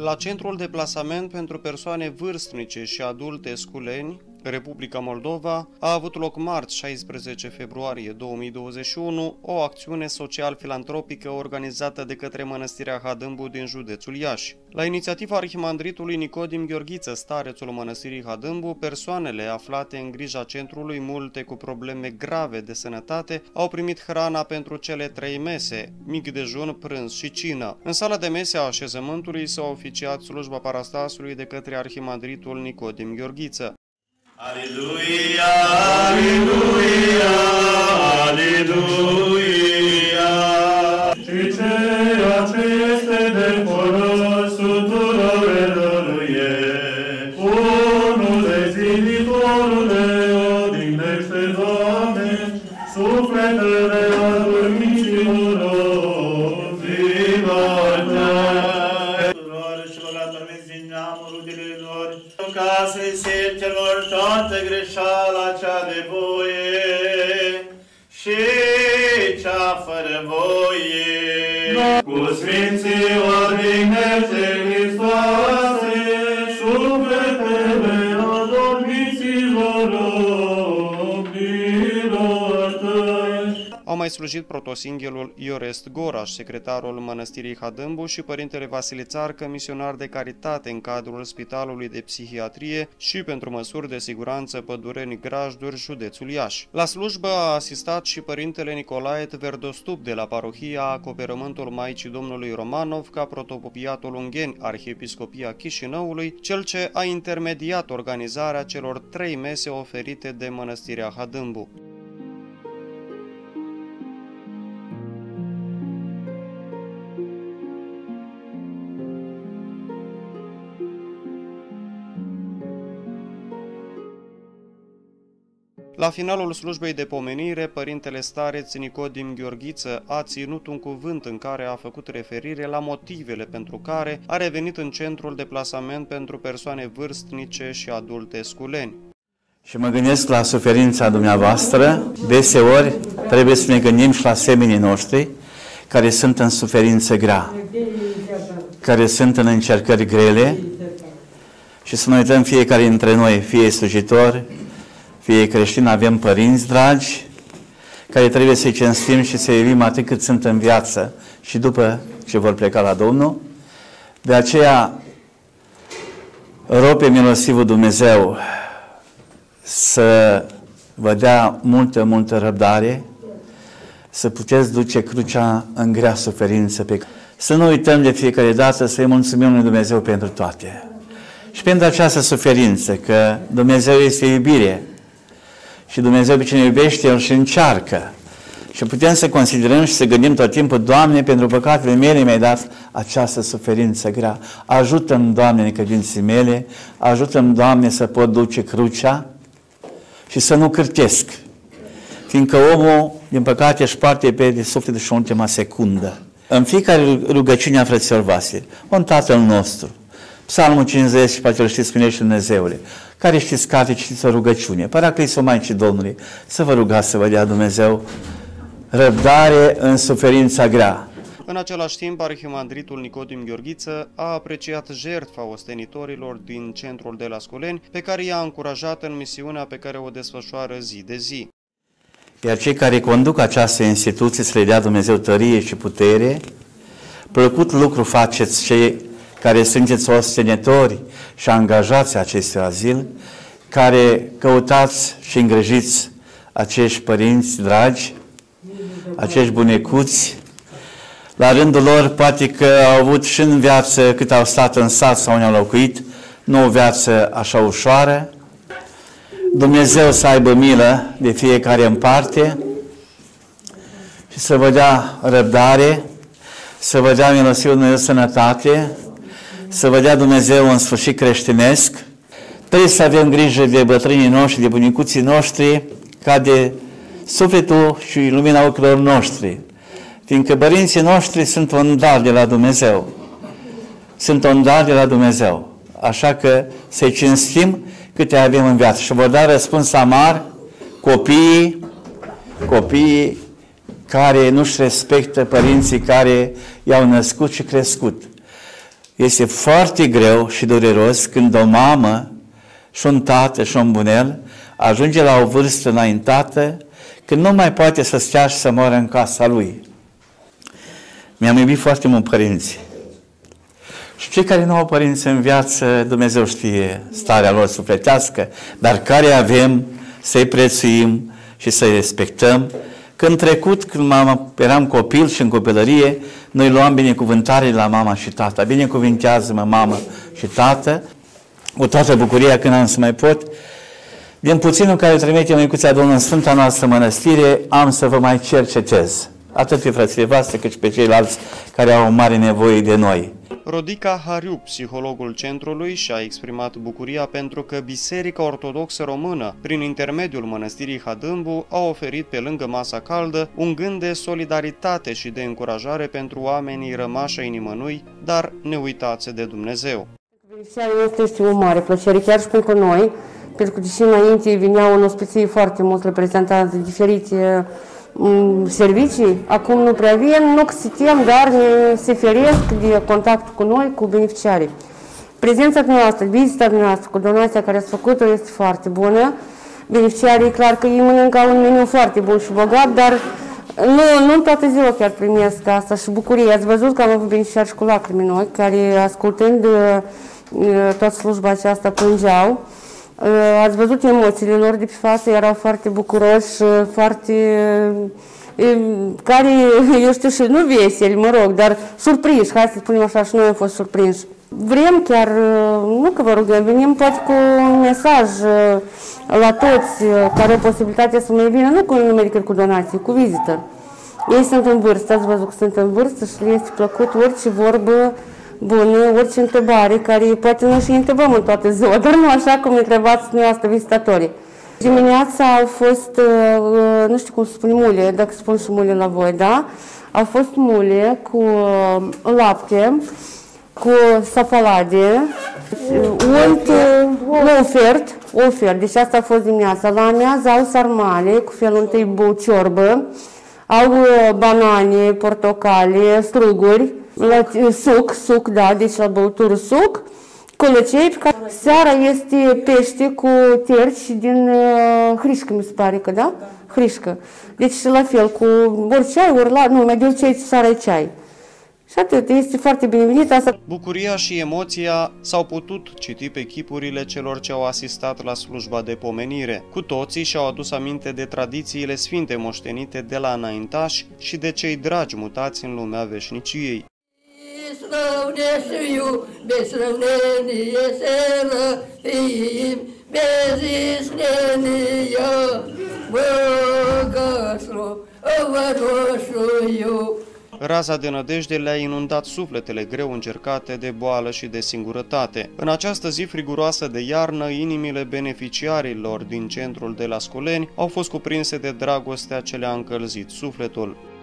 La Centrul de Plasament pentru Persoane Vârstnice și Adulte Sculeni, Republica Moldova, a avut loc marți 16 februarie 2021 o acțiune social-filantropică organizată de către Mănăstirea Hadâmbu din județul Iași. La inițiativa arhimandritului Nicodim Gheorghiță, starețul Mănăstirii Hadâmbu, persoanele aflate în grija centrului, multe cu probleme grave de sănătate, au primit hrana pentru cele 3 mese, mic dejun, prânz și cină. În sala de mese a așezământului s-a oficiat slujba parastasului de către arhimandritul Nicodim Gheorghiță. Aleluia, aleluia, aleluia. Și ceea ce este de folos tuturor e, unule zilitorule, odihnește, Doamne, sufletele adormiților, zilor tăi. Tuturor și la dormiți din neamul rudelilor, ca să-i celor toată greșeala cea de voie și cea fără voie. Cu Sfinții odihnește, Hristoase, sufletele adormiților, robilor tăi. Au mai slujit protosinghelul Iorest Goraș, secretarul Mănăstirii Hadâmbu, și părintele Vasile Țarcă, misionar de caritate în cadrul Spitalului de Psihiatrie și pentru măsuri de siguranță Pădureni Grajduri, județul Iași. La slujbă a asistat și părintele Nicolae Tverdostup de la parohia Acoperământul Maicii Domnului Romanov, ca protopopiatul Ungheni, Arhiepiscopia Chișinăului, cel ce a intermediat organizarea celor 3 mese oferite de Mănăstirea Hadâmbu. La finalul slujbei de pomenire, părintele stareț Nicodim Gheorghiță a ținut un cuvânt în care a făcut referire la motivele pentru care a revenit în Centrul de Plasament pentru Persoane Vârstnice și Adulte Sculeni. Și mă gândesc la suferința dumneavoastră. Deseori trebuie să ne gândim și la semenii noștri care sunt în suferință grea, care sunt în încercări grele, și să ne uităm fiecare dintre noi, fie slujitori, fie creștini, avem părinți dragi care trebuie să-i cinstim și să-i iubim atât cât sunt în viață și după ce vor pleca la Domnul. De aceea rog pe milostivul Dumnezeu să vă dea multă răbdare, să puteți duce crucea în grea suferință. Să nu uităm de fiecare dată să-i mulțumim lui Dumnezeu pentru toate. Și pentru această suferință, că Dumnezeu este iubire. Și Dumnezeu pe cine iubește, El și încearcă. Și putem să considerăm și să gândim tot timpul: Doamne, pentru păcatele mele mi-ai dat această suferință grea. Ajută-mi, Doamne, necădințele mele, ajută-mi, Doamne, să pot duce crucea și să nu cârtesc. Fiindcă omul, din păcate, își parte pe suflet și ultima secundă. În fiecare rugăciune a frăților voastre, un Tatăl nostru, Psalmul 50, poate îl știți, spunește Dumnezeule, care știți carte, citiți o rugăciune, Paraclisul Maicii Domnului, să vă rugați să vă dea Dumnezeu răbdare în suferința grea. În același timp, arhimandritul Nicodim Gheorghiță a apreciat jertfa ostenitorilor din Centrul de la Sculeni, pe care i-a încurajat în misiunea pe care o desfășoară zi de zi. Iar cei care conduc această instituție să le dea Dumnezeu tărie și putere. Plăcut lucru faceți cei care sunteți ostenitori și angajați acestui azil, care căutați și îngrijiți acești părinți dragi, acești bunecuți. La rândul lor, poate că au avut și în viață, cât au stat în sat sau unde au locuit, nu o viață așa ușoară. Dumnezeu să aibă milă de fiecare în parte și să vă dea răbdare, să vă dea milostivul Dumnezeu sănătate, să vă dea Dumnezeu un sfârșit creștinesc. Trebuie să avem grijă de bătrânii noștri, de bunicuții noștri, ca de sufletul și lumina ochilor noștri. Fiindcă părinții noștri sunt un dar de la Dumnezeu. Sunt un dar de la Dumnezeu. Așa că să-i cinstim câte avem în viață. Și vor da răspuns amar copiii care nu-și respectă părinții care i-au născut și crescut. Este foarte greu și dureros când o mamă și un tată și un bunel ajunge la o vârstă înaintată când nu mai poate să stea și să moară în casa lui. Mi-am iubit foarte mult părinții. Și cei care nu au părinți în viață, Dumnezeu știe starea lor sufletească, dar care avem să-i prețuim și să-i respectăm. Că în trecut, când eram copil și în copilărie, noi luam binecuvântare la mama și tata. Binecuvintează-mă, mamă și tată, cu toată bucuria când am să mai pot. Din puținul care trimite Măicuța Domnului în Sfânta noastră mănăstire, am să vă mai cercetez. Atât pe frățile voastre, cât și pe ceilalți care au o mare nevoie de noi. Rodica Hariu, psihologul centrului, și-a exprimat bucuria pentru că Biserica Ortodoxă Română, prin intermediul mănăstirii Hadâmbu, a oferit pe lângă masa caldă un gând de solidaritate și de încurajare pentru oamenii rămași ai nimănui, dar neuitați de Dumnezeu. Beneficiarii este o mare plăcere, chiar și pentru noi, pentru că deși înainte vineau în ospiții foarte mulți reprezentanți de diferite servicii, acum nu prea avem, nu că suntem, dar se feresc de contact cu noi, cu beneficiarii. Prezența noastră, vizita noastră cu donația care ați făcut-o este foarte bună. Beneficiarii, clar că ei mănâncă un meniu foarte bun și bogat, dar nu în toată ziua chiar primesc asta și bucurie. Ați văzut că am avut beneficiari și cu lacrimi în ochi, care ascultând toată slujba aceasta plângeau. Ați văzut emoțiile lor de pe față, erau foarte bucuroși, foarte, care, eu știu, și nu veseli, mă rog, dar surprinși, hai să spunem așa, și noi am fost surprinși. Vrem chiar, nu că vă rugăm, venim poate cu un mesaj la toți care au posibilitatea să mai vină, nu cu un nume decât cu donații, cu vizită. Ei sunt în vârstă, ați văzut că sunt în vârstă și le este plăcut orice vorbă bună, orice întrebare, care poate noi și întrebăm în toată ziua, dar nu așa cum întrebați dumneavoastră vizitatorii. Dimineața au fost, nu știu cum să spun, mule, dacă spun și mule la voi, da? Au fost mule cu lapte, cu safalade, ofert, deci asta a fost dimineața. La amiază au sarmale cu felul întâi ciorbă, au banane, portocale, struguri, la suc, da, deci la băutură suc, colăcei. Seara este pește cu terci din hrișcă, mi se pare că, da? Hrișcă. Deci la fel, cu ori ceai, ori mai de obicei seara e ceai. Și atât, este foarte binevenit asta. Bucuria și emoția s-au putut citi pe chipurile celor ce au asistat la slujba de pomenire. Cu toții și-au adus aminte de tradițiile sfinte moștenite de la înaintași și de cei dragi mutați în lumea veșniciei. Raza de nădejde le-a inundat sufletele greu încercate de boală și de singurătate. În această zi friguroasă de iarnă, inimile beneficiarilor din centrul de la Sculeni au fost cuprinse de dragostea ce le-a încălzit sufletul.